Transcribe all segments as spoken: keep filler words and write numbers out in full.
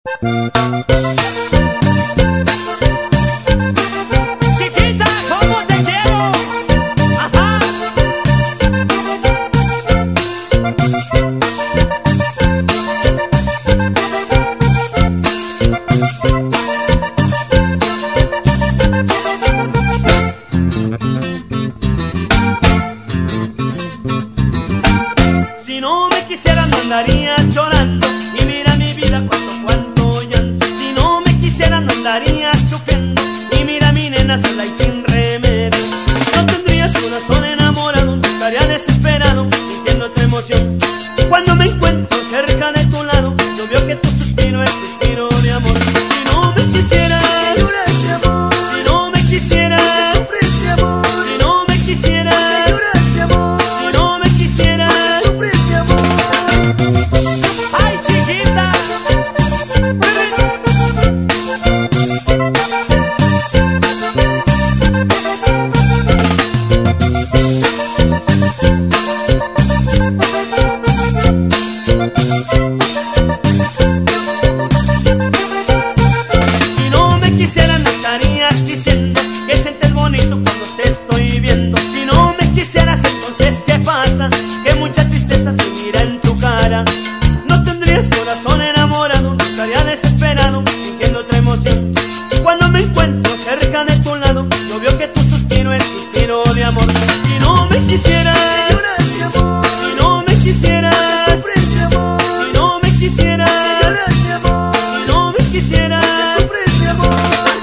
Chiquita, ¿cómo te quiero? Ajá. Si no me quisieran no andaría llorando, y mira mi vida cuánto, cuánto llanto. Si no me quisieran no andaría sufriendo, y mira mi nena sola y sin remedio. No tendrías corazón enamorado, estaría desesperado, sintiendo tu emoción. Cuando me encuentro cerca de tu lado, yo veo que tu suspiro es suspiro de amor. Si no me quisieras, Lloras de amor, si no me quisieras, sufres de amor, si no me quisieras, lloras de amor, si no me quisieras. sufres de amor. ¡Ay, chiquita! Si no me quisieras no estarías diciendo que sientes bonito cuando te estoy viendo. Si no me quisieras entonces ¿qué pasa? Que mucha tristeza se mira en tu cara. No tendrías corazón enamorado, no estaría desesperado, sintiendo otra emoción. Cuando me encuentro cerca de tu lado, yo veo que tu suspiro es suspiro de amor. Si no me quisieras, Lloras de amor, si no me quisieras, sufres de amor, si no me quisieras, lloras de amor, si no me quisieras. sufres de amor.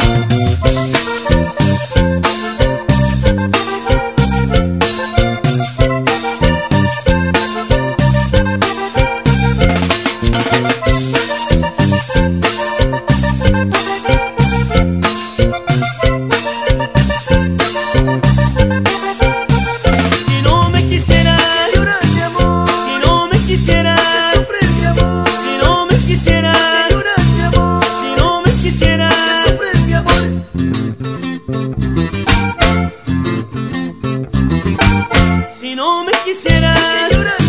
Si no me quisieras, Lloras de amor, si no me quisieras, sufres de amor, si no me quisieras, lloras de amor, si no me quisieras. sufres de amor. Si no me quisieras, Lloras